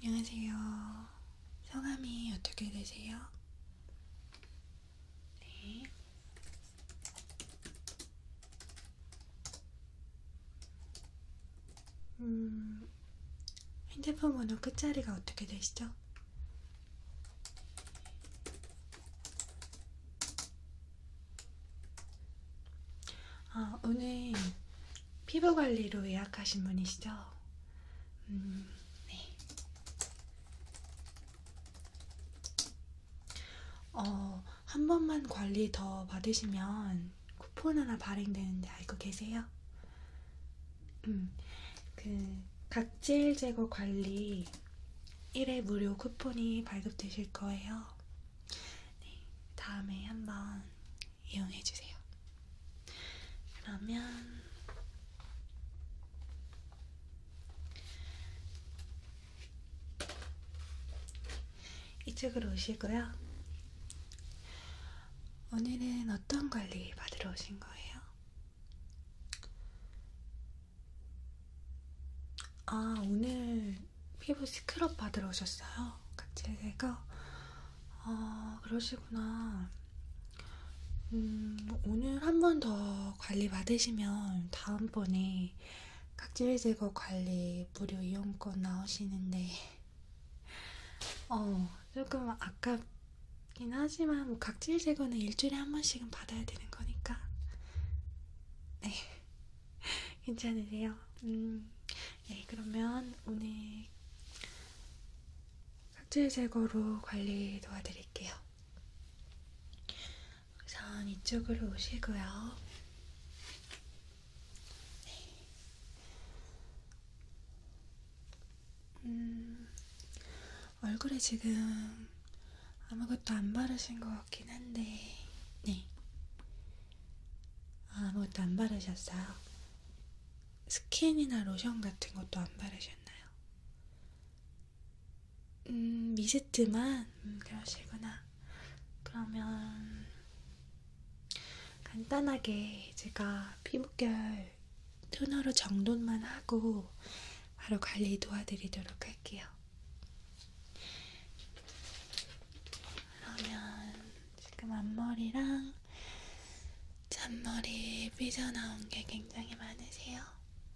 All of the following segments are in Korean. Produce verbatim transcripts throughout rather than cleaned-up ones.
안녕하세요. 성함이 어떻게 되세요? 네. 음, 핸드폰 번호 끝자리가 어떻게 되시죠? 아, 오늘 피부 관리로 예약하신 분이시죠? 음, 네. 어, 한 번만 관리 더 받으시면 쿠폰 하나 발행되는데 알고 계세요? 음, 그 각질 제거 관리 일 회 무료 쿠폰이 발급되실 거예요. 네, 다음에 한번 이용해주세요. 그러면 이쪽으로 오시고요. 오늘은 어떤 관리 받으러 오신 거예요? 아, 오늘 피부 스크럽 받으러 오셨어요? 각질 제거? 아, 그러시구나. 음, 오늘 한 번 더 관리 받으시면 다음번에 각질 제거 관리 무료 이용권 나오시는데, 어, 조금 아깝긴 하지만, 뭐 각질 제거는 일주일에 한 번씩은 받아야 되는 거니까. 네, 괜찮으세요? 음, 네, 그러면 오늘 각질 제거로 관리 도와드릴게요. 우선 이쪽으로 오시고요. 음, 얼굴에 지금 아무것도 안 바르신 것 같긴 한데, 네. 아, 아무것도 안 바르셨어요? 스킨이나 로션 같은 것도 안 바르셨나요? 음, 미스트만? 음, 그러시구나. 그러면 간단하게 제가 피부결 토너로 정돈만 하고 바로 관리 도와드리도록 할게요. 그러면 지금 앞머리랑 잔머리 삐져나온 게 굉장히 많으세요?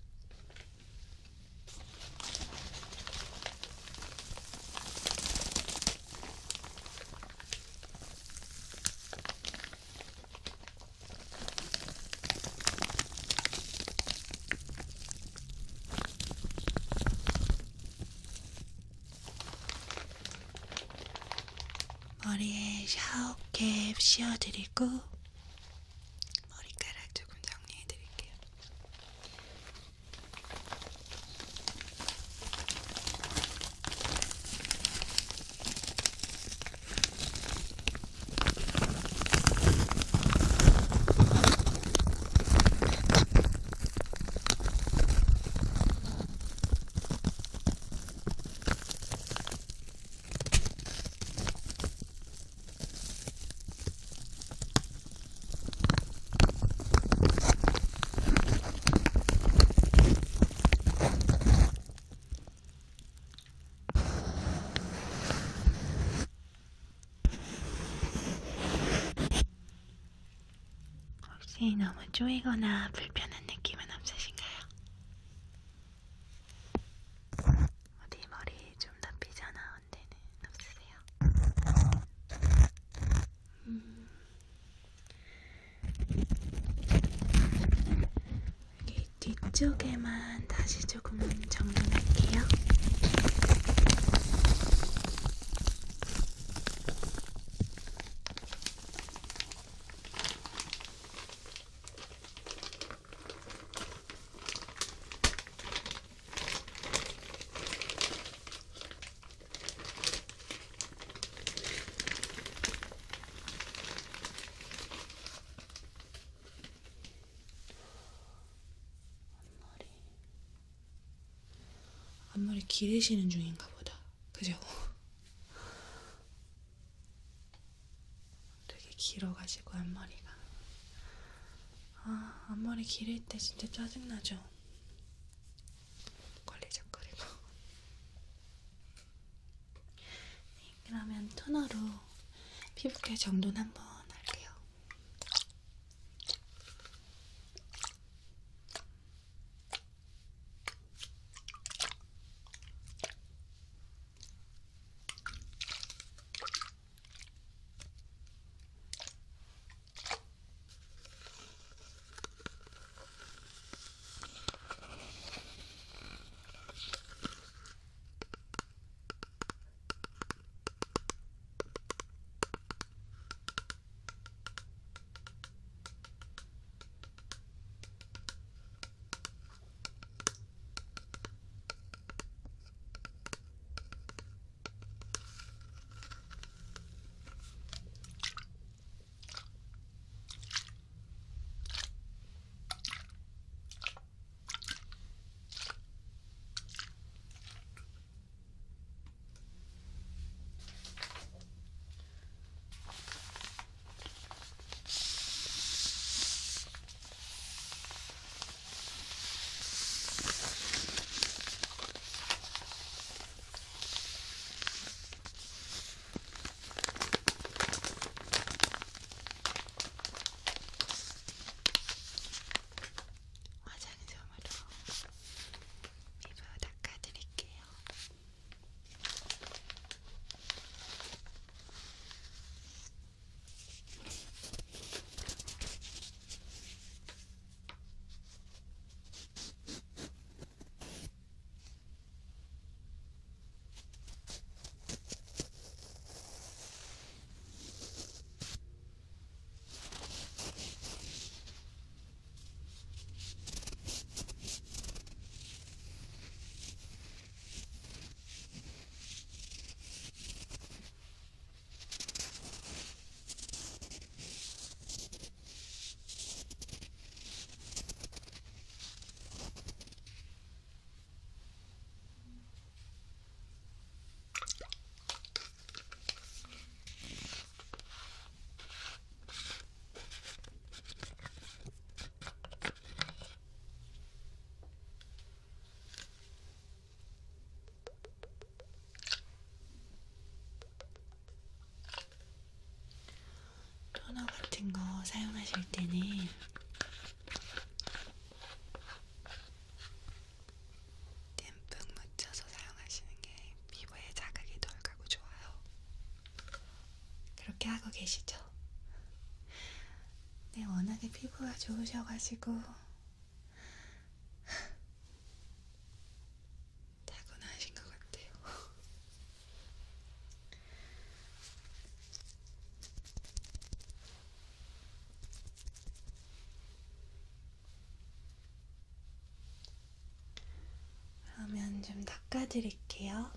머리에 샤워캡 씌워드리고 머리카락 조금 정리해드릴게요. 혹시 너무 쪼이거나 불편한 느낌은 없으신가요? 어디 머리 좀 더 삐져나온 데는 없으세요? 음. 여기 뒤쪽에만 다시 조금 정돈할게요. 앞머리 기르시는 중인가 보다. 그죠? 되게 길어가지고 앞머리가. 아, 앞머리 기를 때 진짜 짜증나죠? 걸리적거리고. 토너로 피부결 정돈 한번 할게요. 토너 같은 거 사용하실 때는 듬뿍 묻혀서 사용하시는 게 피부에 자극이 덜 가고 좋아요. 그렇게 하고 계시죠? 네, 워낙에 피부가 좋으셔가지고 타고나신 것 같아요. 그러면 좀 닦아드릴게요.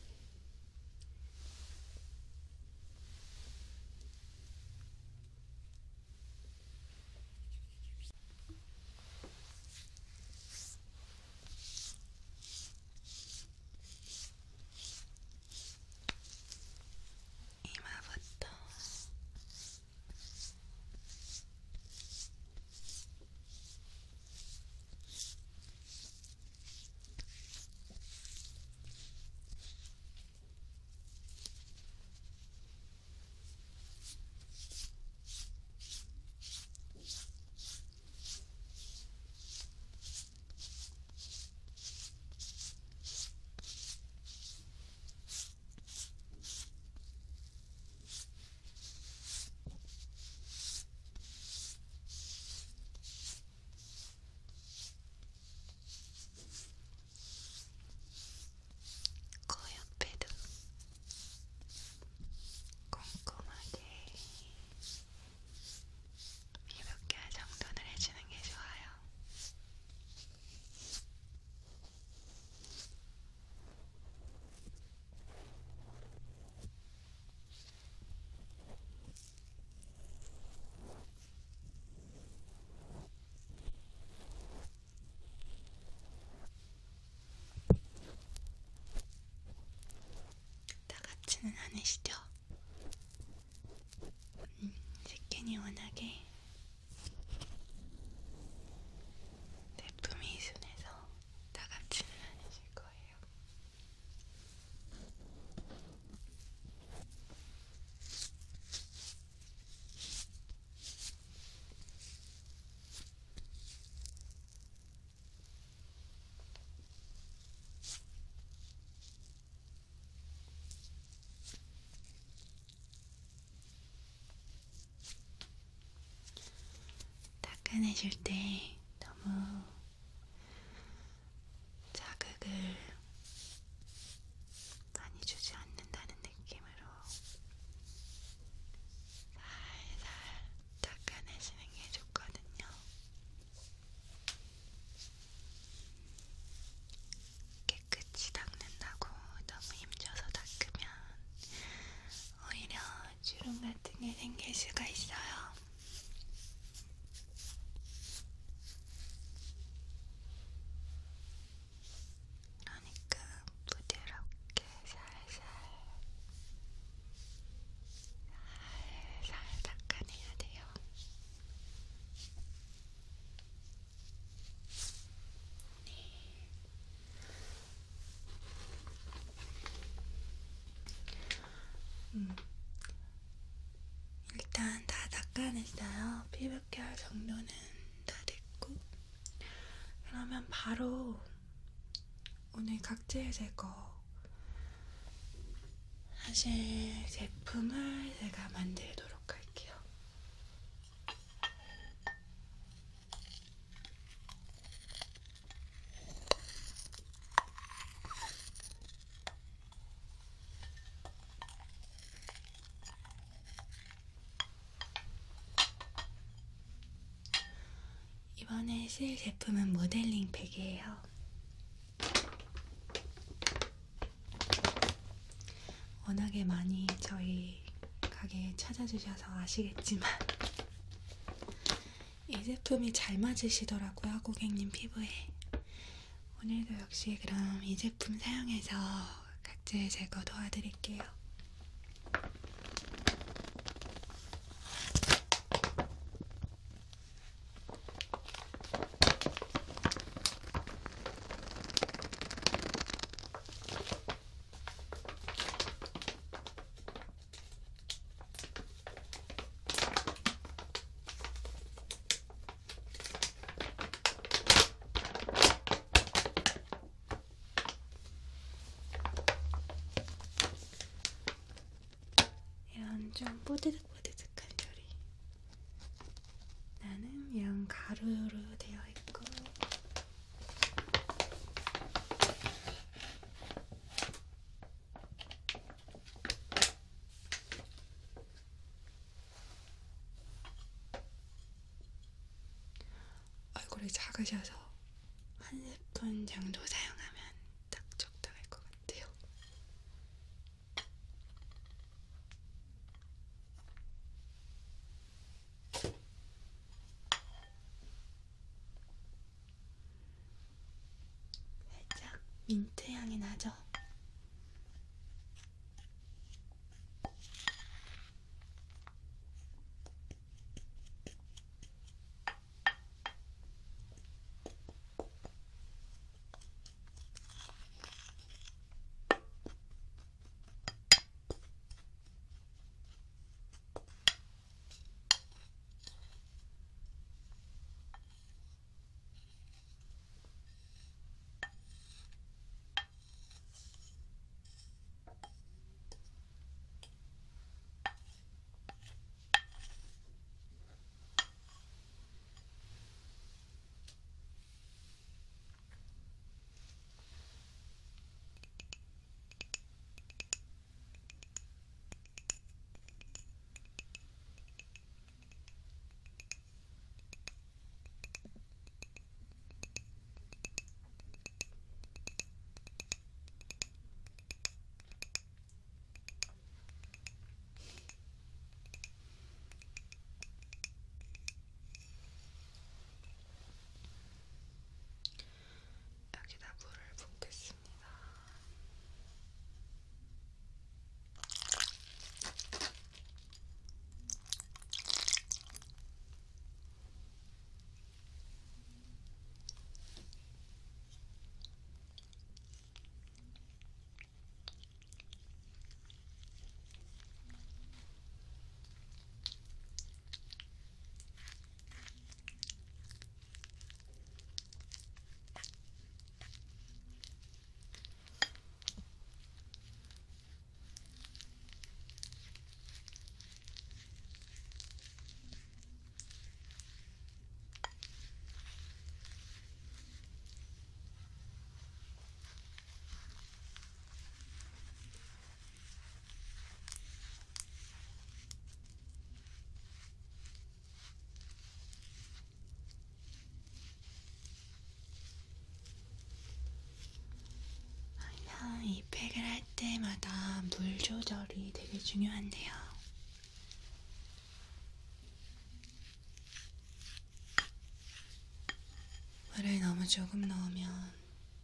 이마부터 코 옆에도 꼼꼼하게 피부결 정돈을 해주는 게 좋아요. 따갑지는 않으시죠? 음, 스킨이 워낙에 제품이 순해서 따갑지는 않으실 거예요. 닦아내실 때 너무 자극을 많이 주지 않는다는 느낌으로 살살 닦아내시는 게 좋거든요. 깨끗이 닦는다고 너무 힘줘서 닦으면 오히려 주름 같은 게 생길 수가 있어요. 그러니까 부드럽게 살살 살살 닦아내야 돼요. 네. 음. 일단 다 닦아냈어요. 피부결 정도는 다 됐고, 그러면 바로 오늘 각질 제거 하실 제품을 제가 만들도록 할게요. 이번에 쓸 제품은 모델링 팩이에요. 워낙에 많이 저희 가게에 찾아주셔서 아시겠지만 이 제품이 잘 맞으시더라고요, 고객님 피부에. 오늘도 역시 그럼 이 제품 사용해서 각질 제거 도와드릴게요. 이런 좀 뽀드득뽀드득한 소리 나는 이런 가루로 되어 있고, 얼굴이 작으셔서 한 스푼 정도 사용하면 딱 적당할 것 같아요. 살짝 민트 향이 나죠? 때마다 물 조절이 되게 중요한데요. 물을 너무 조금 넣으면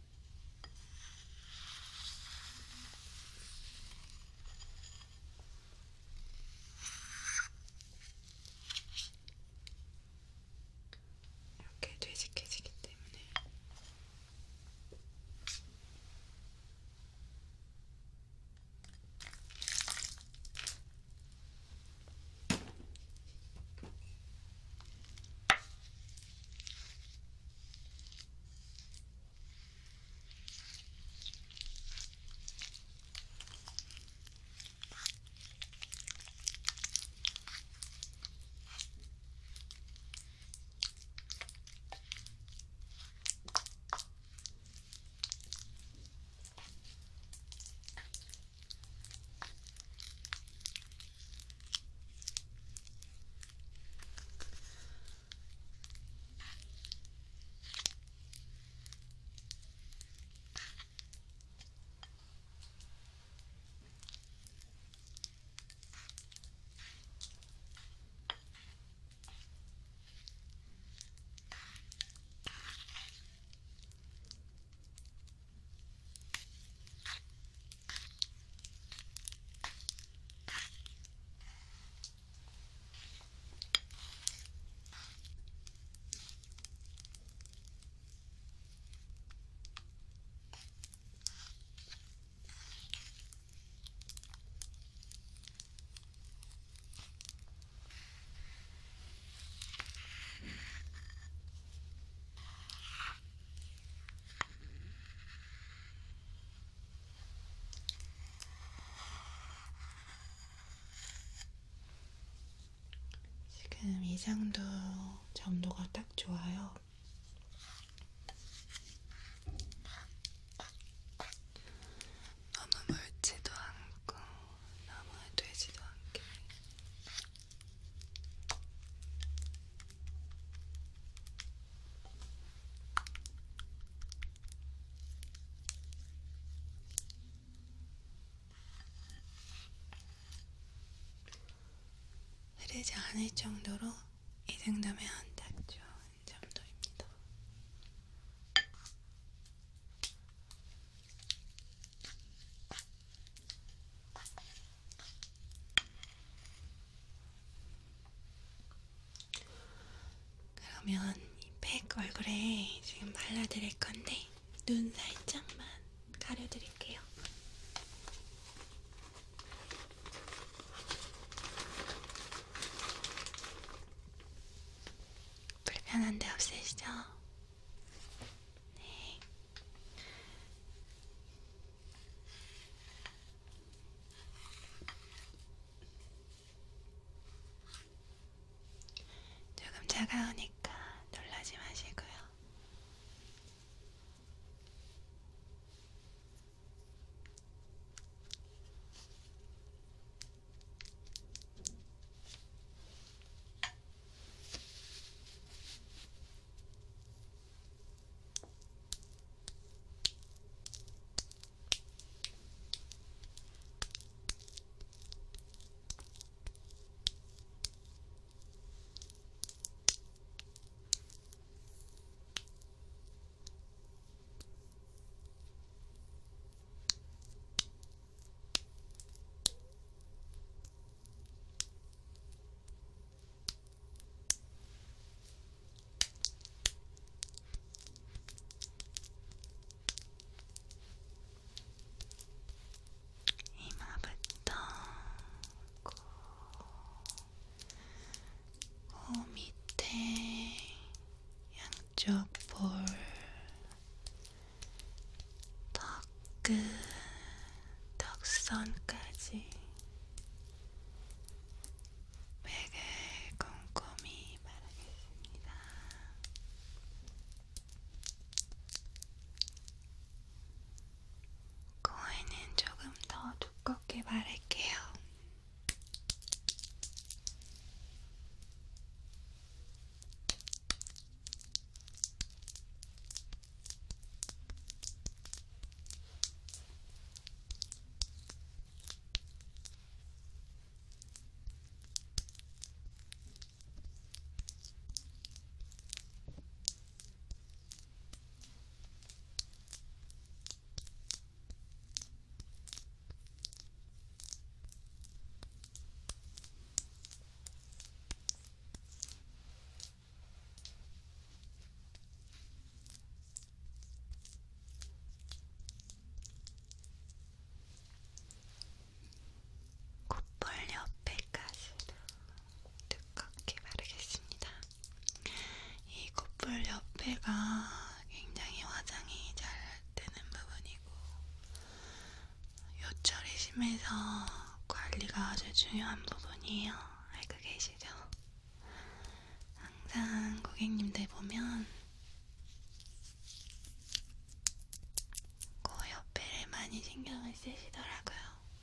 이렇게 되직해지기 때문에 지금 이 정도 점도가 딱 좋아요. 너무 묽지도 않고 너무 되지도 않게. 흐르지 않을 정도로 이 정도면 딱 좋은 정도입니다. 그러면 이 팩 얼굴에 지금 발라드릴 건데 눈 살짝만 가려드릴게요. 불편한 데 없으시죠? 네. 조금 차가우니까 놀라지 마시고요. 이마부터 코, 코 밑에 양쪽 볼, 턱끝, 턱선까지 팩을 꼼꼼히 바르겠습니다. 코에는 조금 더 두껍게 바를게요. 삶에서 관리가 아주 중요한 부분이에요. 알고 계시죠? 항상 고객님들 보면 코 옆에를 많이 신경을 쓰시더라고요.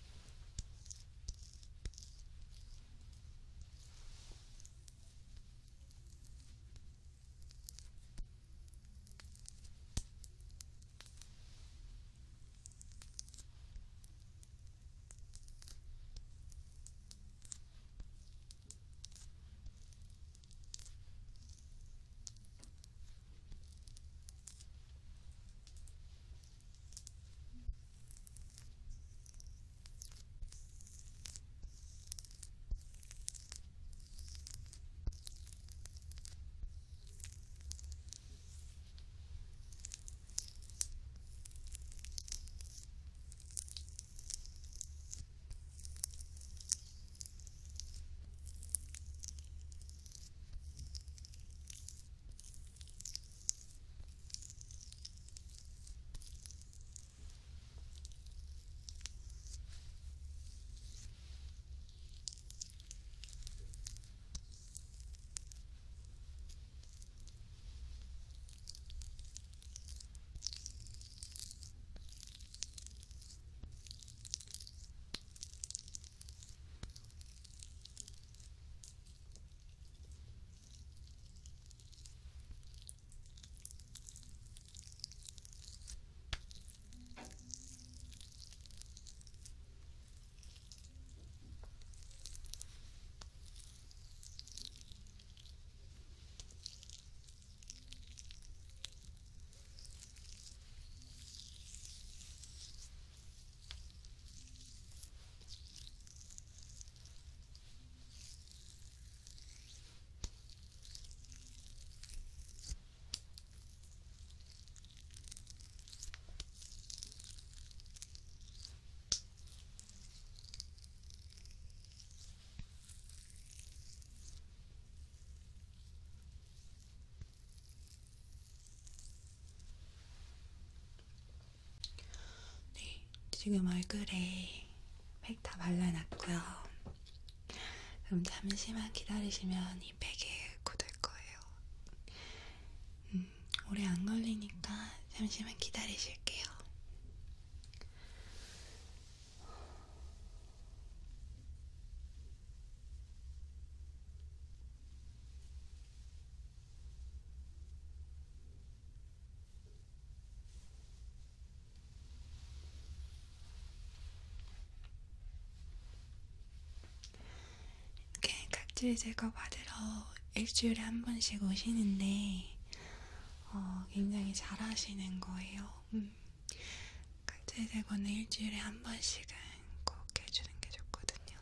지금 얼굴에 팩 다 발라놨고요. 그럼 잠시만 기다리시면 이 팩이 굳을 거예요. 음, 오래 안 걸리니까 잠시만 기다리실게요. 이렇게 각질 제거 받으러 일주일에 한 번씩 오시는데 어, 굉장히 잘하시는 거예요. 음, 각질 제거는 일주일에 한 번씩은 꼭 해주는 게 좋거든요.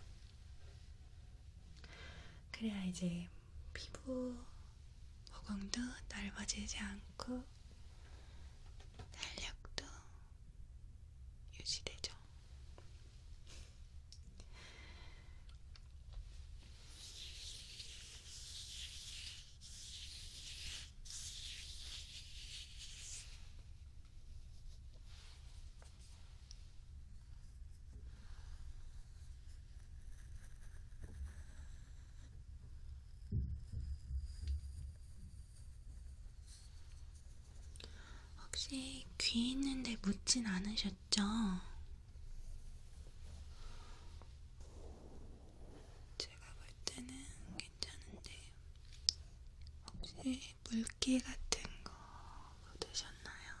그래야 이제 피부 모공도 넓어지지 않고 탄력도 유지되죠. 혹시 귀 있는데 묻진 않으셨죠? 제가 볼 때는 괜찮은데 혹시 물기 같은 거 묻으셨나요?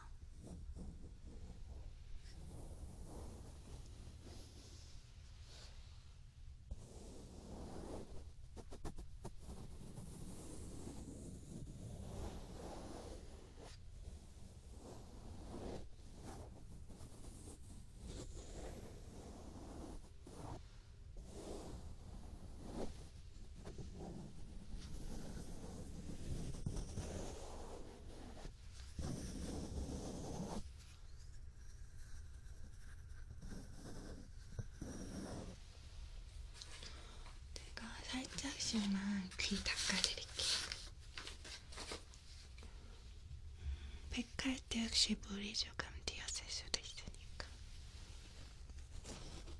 제가 살짝씩만 귀 닦아드릴게요. 팩할 때 혹시 물이 조금 튀었을 수도 있으니까.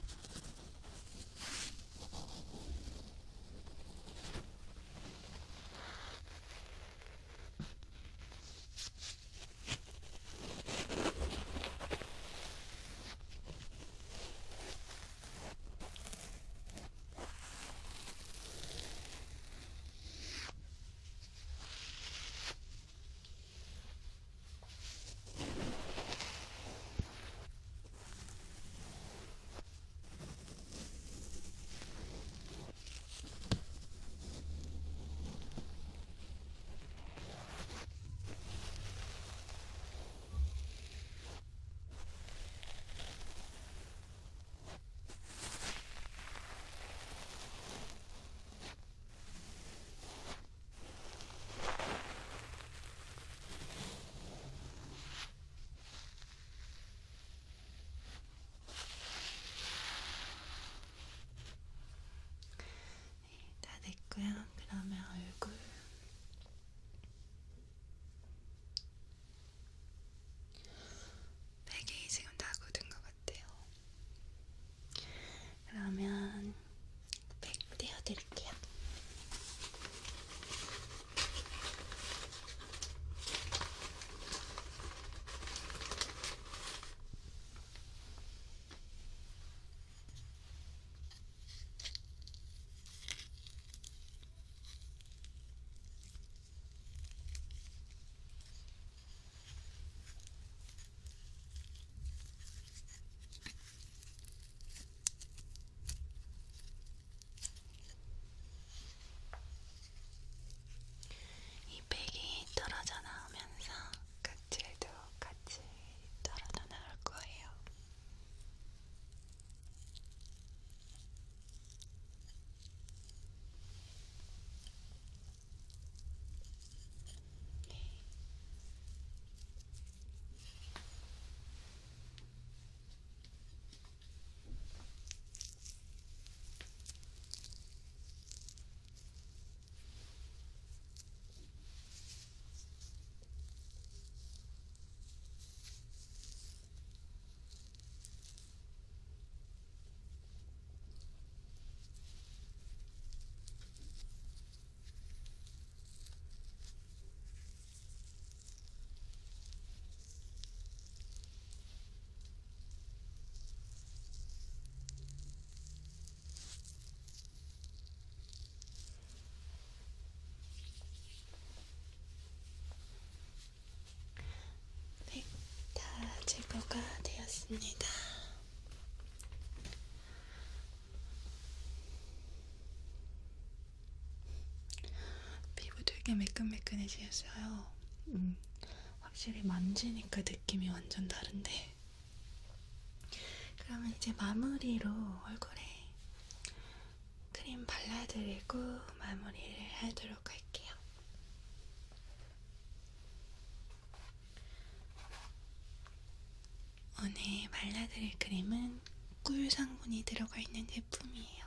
제거가 되었습니다. 피부 되게 매끈매끈해지셨어요. 음, 확실히 만지니까 느낌이 완전 다른데. 그러면 이제 마무리로 얼굴에 크림 발라드리고 마무리를 하도록 할게요. 오늘 발라드릴 크림은 꿀 성분이 들어가 있는 제품이에요.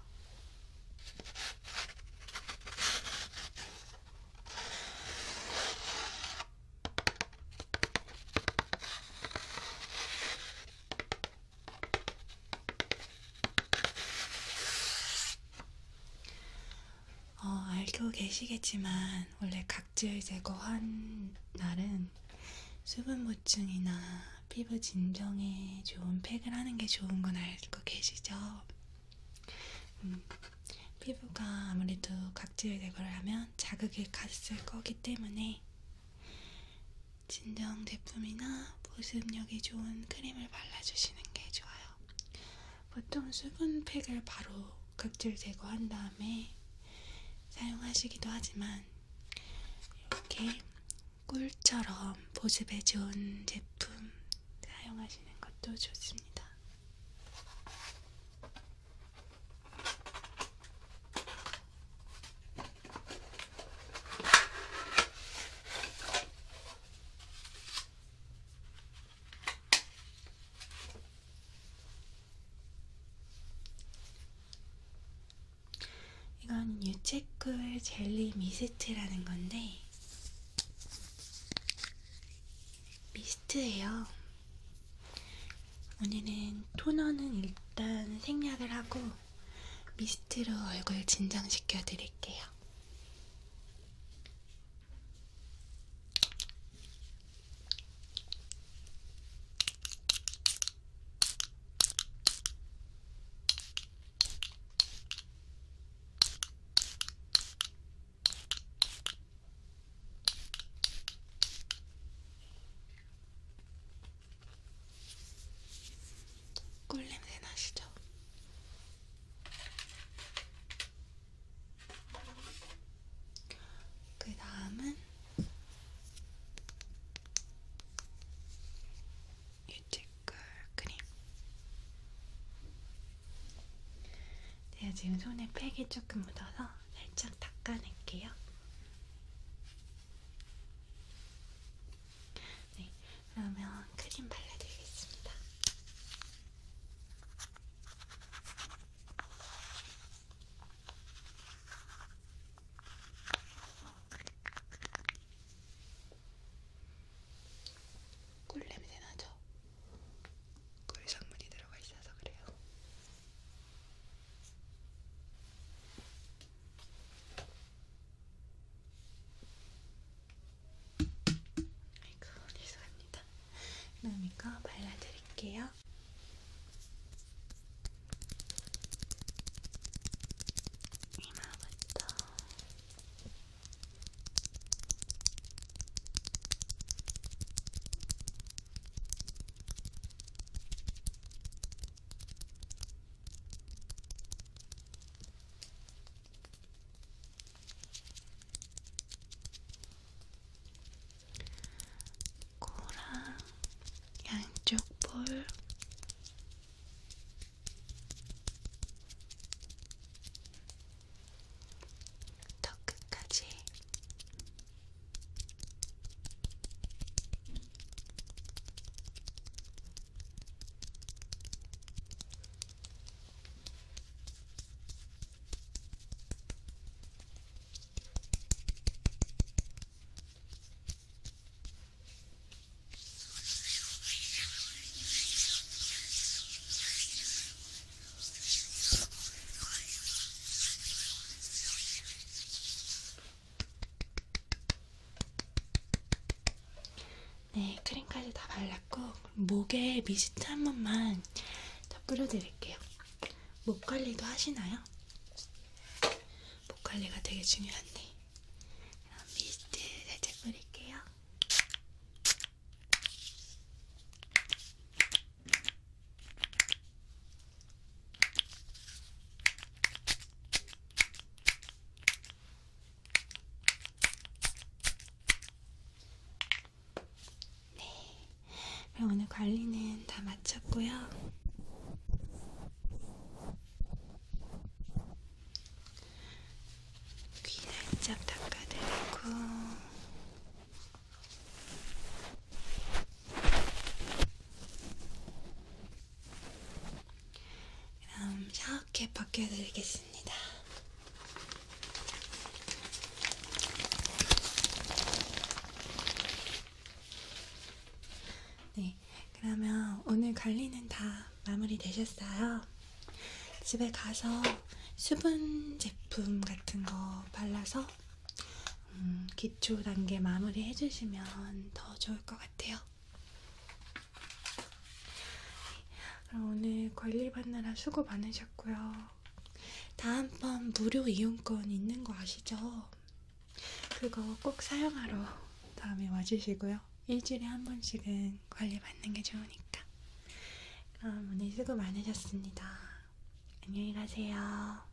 어, 알고 계시겠지만 원래 각질 제거한 날은 수분 보충이나 피부 진정에 좋은 팩을 하는 게 좋은 건 알고 계시죠? 음, 피부가 아무래도 각질 제거를 하면 자극이 갔을 거기 때문에 진정 제품이나 보습력이 좋은 크림을 발라주시는 게 좋아요. 보통 수분 팩을 바로 각질 제거한 다음에 사용하시기도 하지만 이렇게 꿀처럼 보습에 좋은 제품 사용하시는 것도 좋습니다. 이건 유채꿀 젤리 미스트라는 건데 미스트예요. 오늘은 토너는 일단 생략을 하고 미스트로 얼굴 진정시켜 드릴게요. 꿀냄새 나시죠? 그 다음은 유채꿀 크림. 제가 지금 손에 팩이 조금 묻어서 살짝 닦아낼게요. 네, 그러면 크림 발라드리겠습니다. 꿀 냄새 나죠? 꿀 성분이 들어가 있어서 그래요. 아이고, 죄송합니다. 그럼 이거 발라드릴게요. 이마부터 코랑 양쪽 볼, 턱 끝까지. 네, 크림까지 다 발랐고 목에 미스트 한 번만 더 뿌려드릴게요. 목 관리도 하시나요? 목 관리가 되게 중요한데. 그럼 미스트 살짝 뿌릴게요. 오늘 관리는 다 마쳤고요. 귀 살짝 닦아드리고 그럼 샤워캡 벗겨드리겠습니다. 네, 그러면 오늘 관리는 다 마무리 되셨어요. 집에 가서 수분 제품 같은 거 발라서 음, 기초 단계 마무리 해주시면 더 좋을 것 같아요. 그럼 오늘 관리 받느라 수고 많으셨고요. 다음번 무료 이용권 있는 거 아시죠? 그거 꼭 사용하러 다음에 와주시고요. 일주일에 한 번씩은 관리 받는 게 좋으니까. 그럼 오늘 수고 많으셨습니다. 안녕히 가세요.